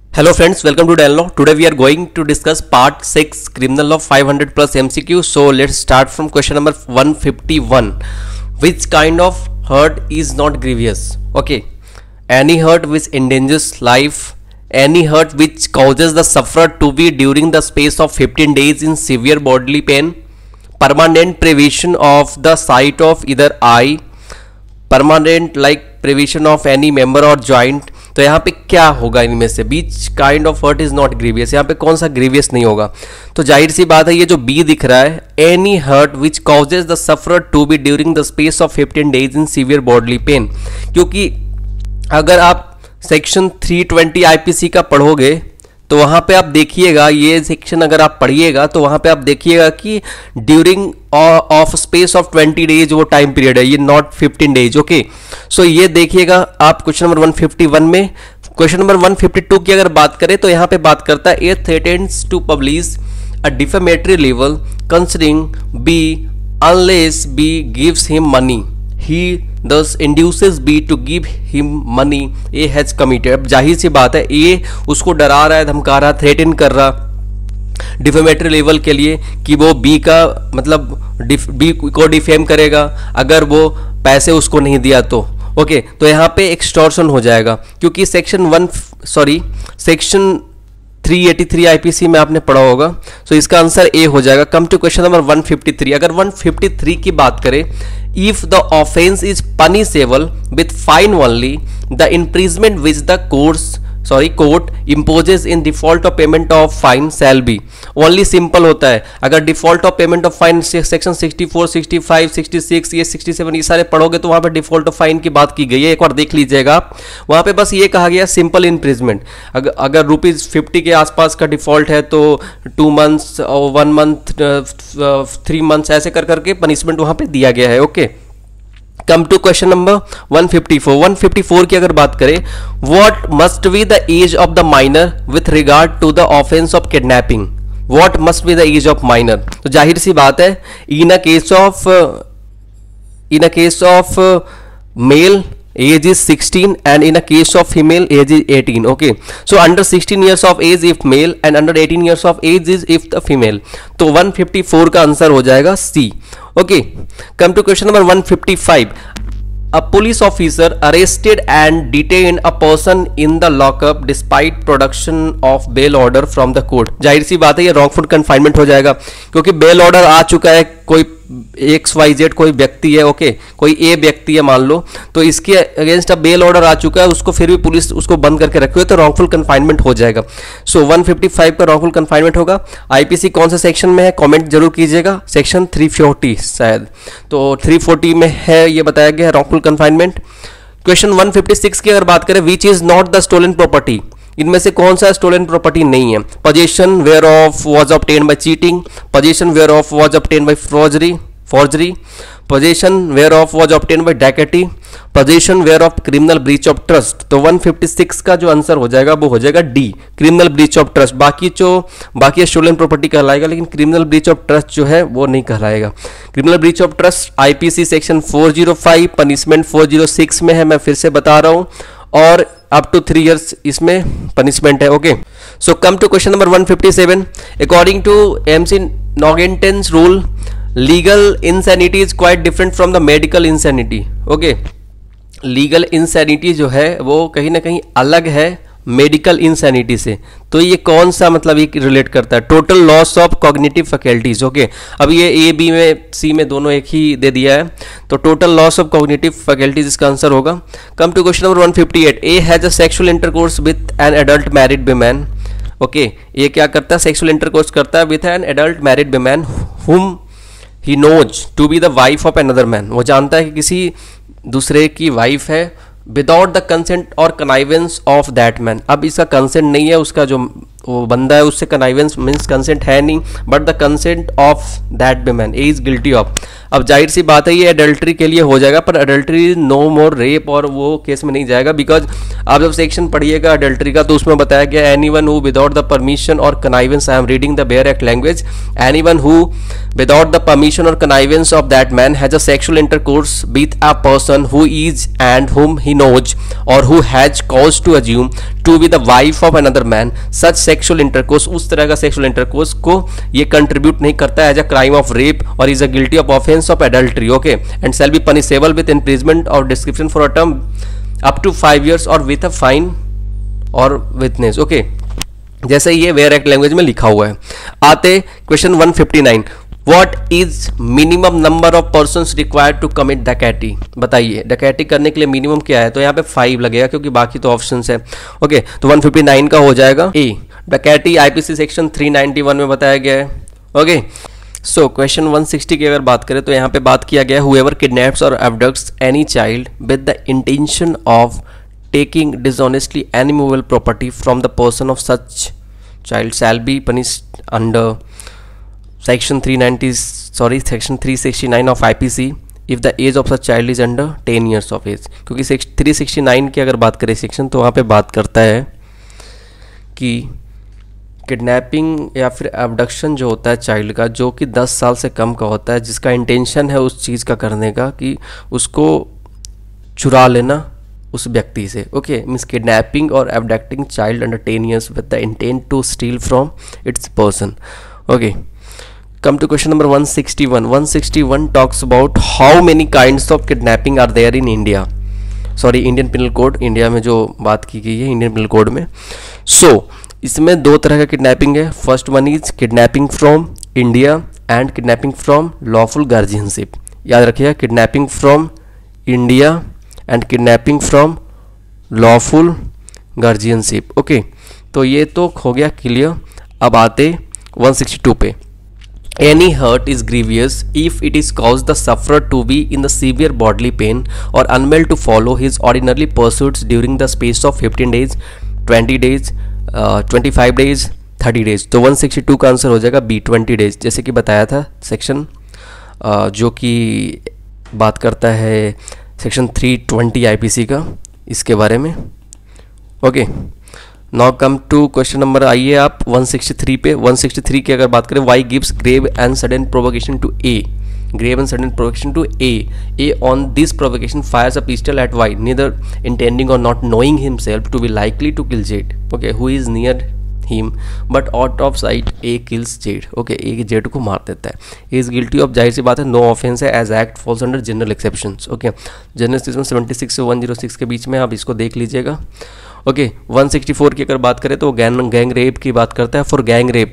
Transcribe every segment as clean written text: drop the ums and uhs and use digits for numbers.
Hello friends, welcome to Dell Law. Today we are going to discuss part 6 criminal law 500 plus MCQ. So let's start from question number 151. Which kind of hurt is not grievous? Okay, any hurt which endangers life, any hurt which causes the sufferer to be during the space of 15 days in severe bodily pain, permanent privation of the sight of either eye, permanent like privation of any member और joint. तो यहाँ पे क्या होगा इनमें से? Which kind of hurt is not grievous. यहाँ पे कौन सा ग्रीवियस नहीं होगा? तो जाहिर सी बात है ये जो बी दिख रहा है, any hurt which causes the sufferer to be during the space of 15 days in severe bodily pain. क्योंकि अगर आप सेक्शन 320 आईपीसी का पढ़ोगे तो वहाँ पे आप देखिएगा, ये सेक्शन अगर आप पढ़िएगा तो वहाँ पे आप देखिएगा कि during of space of 20 days वो टाइम पीरियड है, ये नॉट 15 डेज. ओके, सो ये देखिएगा आप क्वेश्चन नंबर 151 में. क्वेश्चन नंबर 152 की अगर बात करें तो यहाँ पे बात करता है A threatens to publish a defamatory level considering B unless B gives him money, he thus induces B to give him money A has committed. अब जाहिर सी बात है A उसको डरा रहा है, धमका रहा, थ्रेटन कर रहा डिफेमेटरी लेवल के लिए कि वो B का मतलब B को डिफेम करेगा अगर वो पैसे उसको नहीं दिया तो. ओके, तो यहाँ पे एक्सटॉर्शन हो जाएगा क्योंकि सेक्शन 383 आईपीसी में आपने पढ़ा होगा. सो इसका आंसर ए हो जाएगा. Come to question number 153. अगर 153 की बात करें, if the offense is punishable with fine only, the imprisonment which the court imposes in default of payment of fine shall be. only simple होता है. अगर default of payment of fine section 64, 65, 66 ये 67 ये सारे पढ़ोगे तो वहाँ पे default of fine की बात की गई है, एक बार देख लीजिएगा आप. वहाँ पे बस ये कहा गया सिंपल imprisonment. अगर ₹50 के आसपास का डिफॉल्ट है तो 2 months और 1 month 3 months ऐसे कर करके पनिशमेंट वहाँ पे दिया गया है. Okay, come to question number 154. 154 की अगर बात करें, what must be the age of the minor with regard to the offence of kidnapping? What must be the age of minor? तो जाहिर सी बात है in a case of male age is 16 and in a case of female age is 18. okay, so under 16 years of age if male and under 18 years of age is if the female. तो 154 का answer हो जाएगा C. Okay, come to question number 155. A police officer arrested and detained a person in the lockup despite production of bail order from the court. जाहिर सी बात है ये wrongful confinement हो जाएगा क्योंकि bail order आ चुका है. कोई XYZ कोई व्यक्ति है, ओके, कोई ए व्यक्ति है मान लो, तो इसके अगेंस्ट अब बेल ऑर्डर आ चुका है, उसको फिर भी पुलिस उसको बंद करके रखी हुई है तो रॉन्गफुल कन्फाइनमेंट हो जाएगा. सो 155 का रॉन्गफुल कन्फाइनमेंट होगा. आईपीसी कौन सा सेक्शन में है कमेंट जरूर कीजिएगा. सेक्शन 340 शायद, तो 340 में है ये बताया गया रॉन्गफुल कन्फाइनमेंट. क्वेश्चन 156 की अगर बात करें, which is not the stolen property? इनमें से कौन सा स्टोलन प्रॉपर्टी नहीं है? Possession where of was obtain by cheating, possession where of was obtain by forgery, possession where of was obtain by dacoity, possession where of criminal breach of trust. तो 156 का जो answer हो जाएगा वो हो जाएगा D, criminal breach of trust. बाकी stolen property कहलाएगा लेकिन क्रिमिनल ब्रीच ऑफ ट्रस्ट जो है वो नहीं कहलाएगा. Criminal breach of trust IPC section 405 punishment 406 में है, मैं फिर से बता रहा हूं, और अप टू 3 years इसमें पनिशमेंट है. Okay, so come to question number 157. According to MC Noggen's rule, legal insanity is quite different from the medical insanity. Okay, legal insanity जो है वो कहीं ना कहीं अलग है मेडिकल इंसैनिटी से. तो ये कौन सा मतलब ये रिलेट करता है? Total loss of cognitive faculties. Okay, अब ये ए बी में सी में दोनों एक ही दे दिया है, तो total loss of cognitive faculties इसका आंसर होगा. Come to question number 158. A has a sexual intercourse with an adult married woman. Okay, ये क्या करता है? सेक्सुअल इंटरकोर्स करता है with an adult married woman whom he knows to be the wife of another man. वो जानता है कि किसी दूसरे की वाइफ है विदाउट द कंसेंट और कनाइवेंस ऑफ दैट मैन. अब इसका कंसेंट नहीं है उसका जो वो बंदा है उससे कनाइवेंस मीन्स कंसेंट है नहीं, but the consent of that woman is guilty of. अब जाहिर सी बात है ये अडल्ट्री के लिए हो जाएगा, पर अडल्ट्री नो मोर रेप और वो केस में नहीं जाएगा, बिकॉज आप जब सेक्शन पढ़िएगा अडल्ट्री का तो उसमें बताया गया anyone who without the permission और connivance, I am reading the bare act language, anyone who without the permission और connivance of that man has a sexual intercourse with a person who is and whom he knows or who has cause to assume to be the wife of another man, such sexual intercourse, उस तरह का sexual intercourse को ये contribute नहीं करता है as a crime of rape or is a guilty of offense of adultery, okay, and shall be punishable with imprisonment or description for a term up to 5 years or with a fine or witness, okay, जैसे ये where act language में लिखा हुआ है। आते question 159, What is minimum number of persons required to commit डकैती? बताइए डकैती करने के लिए मिनिमम क्या है? तो यहाँ पे 5 लगेगा क्योंकि बाकी तो ऑप्शंस है। ओके, तो 159 का हो जाएगा ए। डकैती आईपीसी सेक्शन 391 में बताया गया है। ओके, सो क्वेश्चन 160 की अगर बात करें तो यहाँ पे बात किया गया whoever kidnaps or abducts any child with the intention of taking dishonestly any movable property from the person of such child shall be punished under section 369 of IPC if the age of such child is under 10 years of age। क्योंकि 369 की अगर बात करें section तो वहाँ पे बात करता है कि किडनैपिंग या फिर एबडक्शन जो होता है चाइल्ड का जो कि 10 साल से कम का होता है, जिसका इंटेंशन है उस चीज़ का करने का कि उसको चुरा लेना उस व्यक्ति से। ओके, मीन्स किडनैपिंग और abducting child under 10 years with the intent to steal from its person. Okay, come to question number 161. 161 talks about how many kinds of kidnapping are there in India, sorry Indian Penal Code, India में जो बात की गई है Indian penal code में। सो इसमें 2 तरह का किडनैपिंग है। First one is kidnapping from India and kidnapping from lawful guardianship. याद रखिएगा, kidnapping from India and kidnapping from lawful guardianship. Okay, तो ये तो हो गया क्लियर। अब आते 162 पे। Any hurt is grievous if it is caused the sufferer to be in the severe bodily pain or unable to follow his ordinary pursuits during the space of 15 days, 20 days, 25 days, 30 days। तो 162 का answer हो जाएगा B 20 days, जैसे कि बताया था section जो कि बात करता है सेक्शन 320 IPC का इसके बारे में। Okay, now come to question number, आइए आप 163 पे। 163 की अगर बात करें, Y gives grave and sudden provocation to A, grave and sudden provocation to A on this provocation fires a pistol at Y neither intending और not knowing himself to be likely to kill Z, okay, who is near him but out of sight A kills Z. Okay, A Z को मार देता है। Is guilty of, जाहिर सी बात है no offence है, as act falls under general exceptions. Okay, general इसमें 76 से 106 के बीच में आप इसको देख लीजिएगा। ओके, 164 की अगर बात करें तो गैंग रेप की बात करता है। For gang rape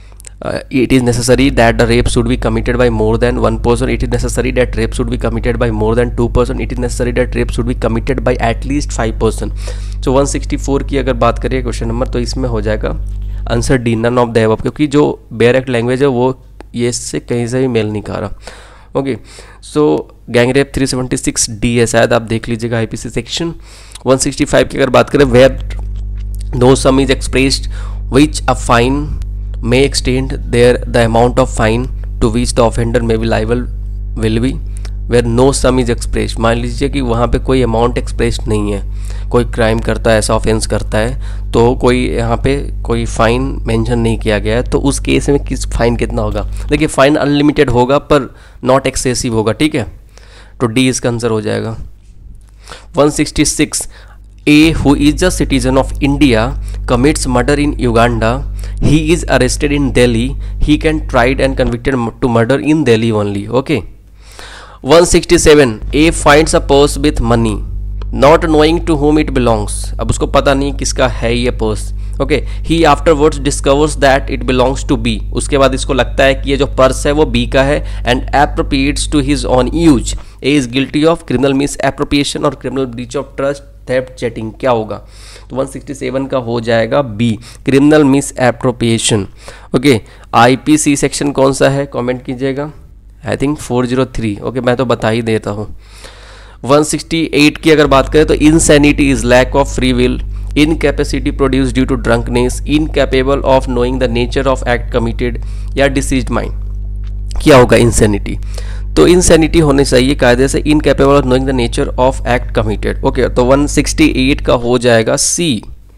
it is necessary that the rape should be committed by more than 1 person, it is necessary that rape should be committed by more than 2 person, it is necessary that rape should be committed by at least 5 person। so 164 की अगर बात करें question number तो इसमें हो जाएगा answer D, none of the above, क्योंकि जो बेयर एक्ट लैंग्वेज है वो ये इससे कहीं से भी मेल नहीं खा रहा। Okay, so gang rape 376 D है शायद, आप देख लीजिएगा IPC सेक्शन। 165 की अगर बात करें, where no sum is expressed which a fine may extend there the amount of fine to which the offender may be liable will be, where no sum is expressed। मान लीजिए कि वहाँ पे कोई अमाउंट एक्सप्रेस्ड नहीं है, कोई crime करता है, ऐसा ऑफेंस करता है तो कोई यहाँ पे कोई फ़ाइन मेंशन नहीं किया गया है, तो उस केस में किस फाइन कितना होगा? देखिए फाइन अनलिमिटेड होगा पर नॉट एक्सेसिव होगा, ठीक है, तो डी इसका आंसर हो जाएगा। 166 A who is a citizen of India commits murder in Uganda, he is arrested in Delhi, he can tried and convicted to murder in Delhi only। Okay, 167 A finds a purse with money not knowing to whom it belongs, अब उसको पता नहीं किसका है ये purse. Okay, he afterwards discovers that it belongs to B, उसके बाद इसको लगता है कि ये जो पर्स है वो बी का है, and appropriates to his own use. A is guilty of criminal misappropriation और criminal breach of trust, theft, cheating. क्या होगा? तो 167 का हो जाएगा B, criminal misappropriation. Okay, IPC section कौन सा है कमेंट कीजिएगा, आई थिंक 403। ओके, मैं तो बता ही देता हूँ। 168 की अगर बात करें तो insanity is lack of free will, incapacity produce due to drunkenness, incapable of knowing the nature of act committed, या डिसीज्ड माइंड। क्या होगा? इंसैनिटी। तो इंसैनिटी होनी चाहिए कायदे से, incapable of knowing the nature of act committed. Okay, तो 168 का हो जाएगा C.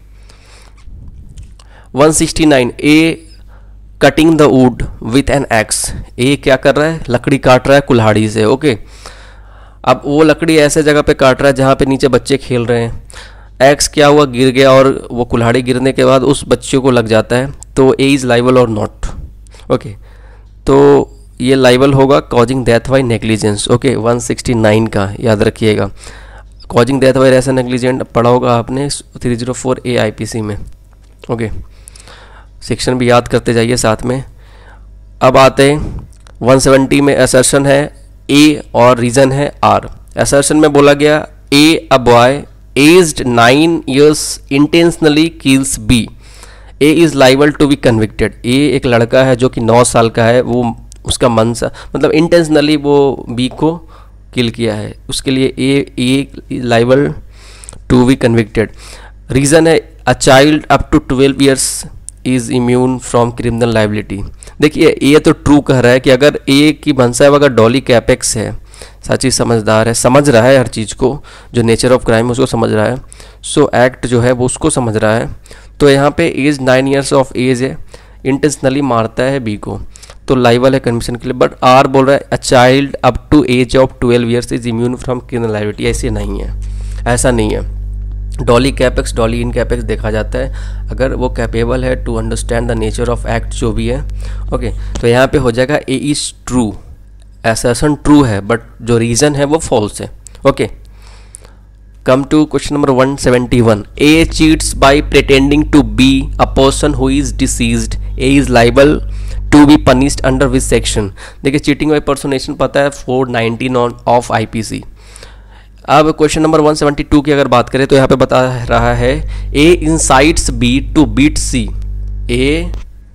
169 A cutting the wood with an axe. A क्या कर रहा है? लकड़ी काट रहा है कुल्हाड़ी से। ओके, अब वो लकड़ी ऐसे जगह पे काट रहा है जहाँ पे नीचे बच्चे खेल रहे हैं। एक्स क्या हुआ? गिर गया, और वो कुल्हाड़ी गिरने के बाद उस बच्चे को लग जाता है। तो ए इज़ लाइबल और नॉट। ओके, तो ये लाइबल होगा causing death by negligence. Okay, 169 का याद रखिएगा। कॉजिंग डेथ बाय ऐसा नेग्लिजेंट पढ़ा होगा आपने 304 ए IPC में। ओके, सेक्शन भी याद करते जाइए साथ में। अब आते हैं 170 में। असर्शन है ए और रीज़न है आर। असर्शन में बोला गया A a boy aged 9 years intentionally kills B, A is liable to be convicted. A एक लड़का है जो कि 9 साल का है, वो उसका मन सा मतलब इंटेंशनली वो बी को किल किया है, उसके लिए A liable to be convicted. Reason है a child up to 12 years is immune from criminal liability. देखिए ये तो ट्रू कह रहा है कि अगर ए की मंशा है, अगर डॉली कैपेक्स है, सच्ची समझदार है, समझ रहा है हर चीज़ को, जो नेचर ऑफ क्राइम उसको समझ रहा है, सो एक्ट जो है वो उसको समझ रहा है। तो यहाँ पे एज 9 years ऑफ एज है, इंटेंशनली मारता है बी को, तो लाइबल है कन्विक्शन के लिए। बट आर बोल रहा है a child up to age of 12 years is immune from criminal liability. ऐसे नहीं है, ऐसा नहीं है। Doli capax, doli incapax देखा जाता है अगर वो कैपेबल है to understand the nature of act जो भी है। ओके, तो यहाँ पे हो जाएगा A is true. Assertion true है बट जो रीज़न है वो फॉल्स है। Okay, come to question number 171। A cheats by pretending to be a person who is deceased, A is liable to be punished under which section. देखिए cheating by personation पता है 419 of IPC। अब question number 172 की अगर बात करें तो यहाँ पे बता रहा है A incites B to beat C, A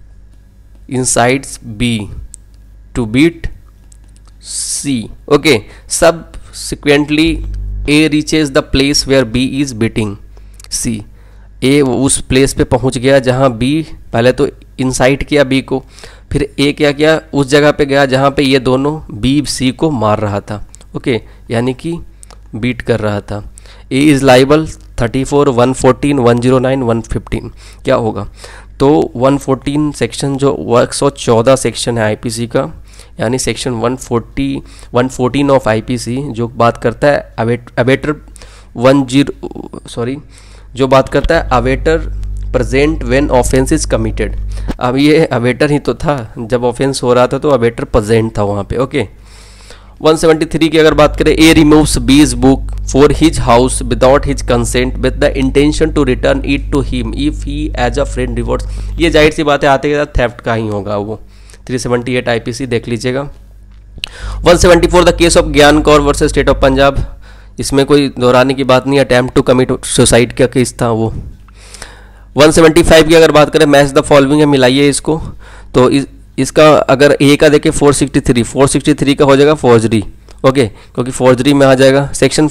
incites B to beat C. Okay, subsequently A reaches the place where B is beating C. A उस प्लेस पे पहुंच गया जहां बी पहले तो इंसाइट किया बी को, फिर ए क्या किया? उस जगह पे गया जहां पे ये दोनों बी सी को मार रहा था। ओके, यानी कि बीट कर रहा था। A is liable 34, 114, 109, 115। क्या होगा? तो 114 सेक्शन जो 114 सेक्शन है IPC का, यानी सेक्शन 114 ऑफ IPC जो बात करता है अवेटर जो बात करता है abettor present when offence is committed. अब ये अवेटर ही तो था जब ऑफेंस हो रहा था, तो अवेटर प्रेजेंट था वहाँ पे। ओके, 173 की अगर बात करें, A removes B's book for his house without his consent with the intention to return it to him if he as a friend rewards. ये जाहिर सी बात है आते के साथ थेफ्ट का ही होगा वो। 378 IPC देख लीजिएगा। 174 the case of Gian Kaur versus state of Punjab. इसमें कोई दोहराने की बात नहीं, अटेम्प्ट टू कमिट सुसाइड का केस था वो। 175 की अगर बात करें, मैच द फॉलोइंग है, मिलाइए इसको। तो इसका अगर ए का देखें 463 का हो जाएगा फॉर्जरी। ओके, क्योंकि फॉर्जरी में आ जाएगा। सेक्शन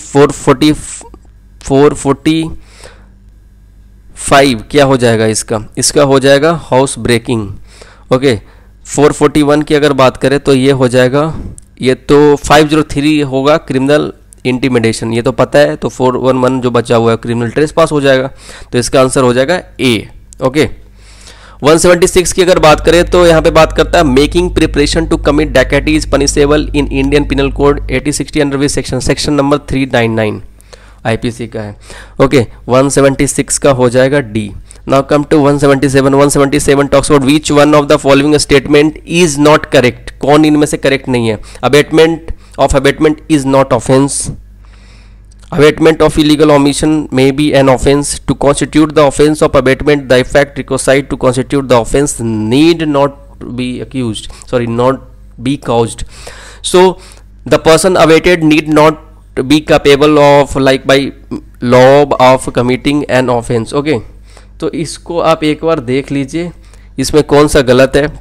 445 क्या हो जाएगा इसका हो जाएगा हाउस ब्रेकिंग। ओके, 441 की अगर बात करें तो ये हो जाएगा, ये तो 503 होगा क्रिमिनल इंटिमिडेशन, ये तो पता है। तो 411 जो बचा हुआ है क्रिमिनल ट्रेसपास हो जाएगा, तो इसका आंसर हो जाएगा ए। ओके, 176 की अगर बात करें तो यहाँ पे बात करता है making preparation to commit dacoity is punishable in Indian penal code 8060 under which section number 399 IPC का है। ओके, 176 का हो जाएगा D. Now come to 177 talks about which one of the following statement is not correct. कौन इनमें से correct नहीं है? Abetment is not offence. Abatement of illegal omission may be an offense. To constitute the offense of abatement, the effect requisite to constitute the offense need not be caused. So the person abated need not be capable of, like by law, of committing an offense. Okay, तो इसको आप एक बार देख लीजिए इसमें कौन सा गलत है।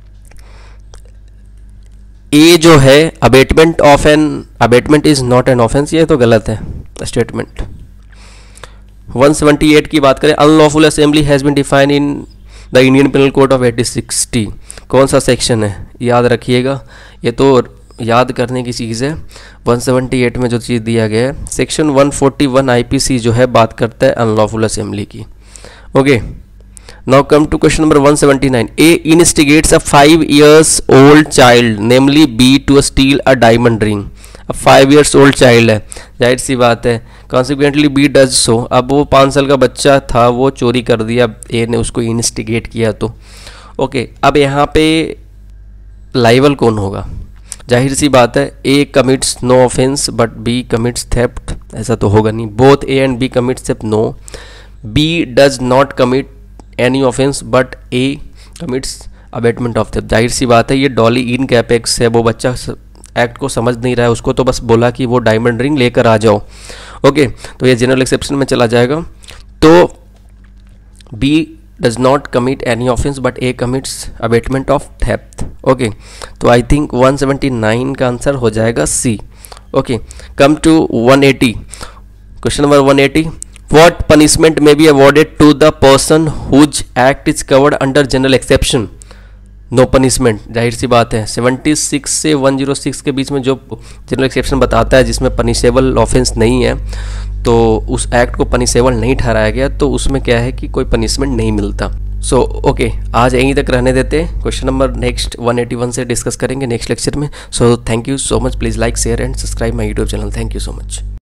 ए जो है abetment is not an offence, ये तो गलत है स्टेटमेंट। 178 की बात करें, unlawful assembly has been define in the Indian penal code of 1860, कौन सा सेक्शन है याद रखिएगा, ये तो याद करने की चीज़ है। 178 में जो चीज़ दिया गया है, सेक्शन 141 आईपीसी जो है बात करता है अनलॉफुल असेंबली की। Okay, now come to question number 179। A instigates a 5 years old child namely B to steal a diamond ring. अब 5 years ओल्ड चाइल्ड है, जाहिर सी बात है, कॉन्सिक्वेंटली बी डज सो। अब वो 5 साल का बच्चा था, वो चोरी कर दिया, ए ने उसको इनस्टिगेट किया तो ओके। अब यहाँ पे लाइबल कौन होगा, जाहिर सी बात है A commits no offence but B commits theft, ऐसा तो होगा नहीं। Both A and B commits theft, no. B does not commit any offence but A commits abetment of theft, जाहिर सी बात है ये डॉली इन कैपेक्स है, वो बच्चा एक्ट को समझ नहीं रहा है, उसको तो बस बोला कि वो डायमंड रिंग लेकर आ जाओ। ओके, तो ये जनरल एक्सेप्शन में चला जाएगा। तो B does not commit any offence but A commits abetment of theft. Okay, तो आई थिंक 179 का आंसर हो जाएगा C. Okay, come to 180, question number 180। What punishment may be awarded to the person whose act is covered under general exception. No punishment, जाहिर सी बात है 76 से 106 के बीच में जो जनरल एक्सेप्शन बताता है जिसमें पनिशेबल ऑफेंस नहीं है, तो उस एक्ट को पनिशेबल नहीं ठहराया गया, तो उसमें क्या है कि कोई पनिशमेंट नहीं मिलता। सो ओके, आज यहीं तक रहने देते हैं। क्वेश्चन नंबर नेक्स्ट 181 से डिस्कस करेंगे नेक्स्ट लेक्चर में। So thank you so much, please like share and subscribe my YouTube channel. Thank you so much.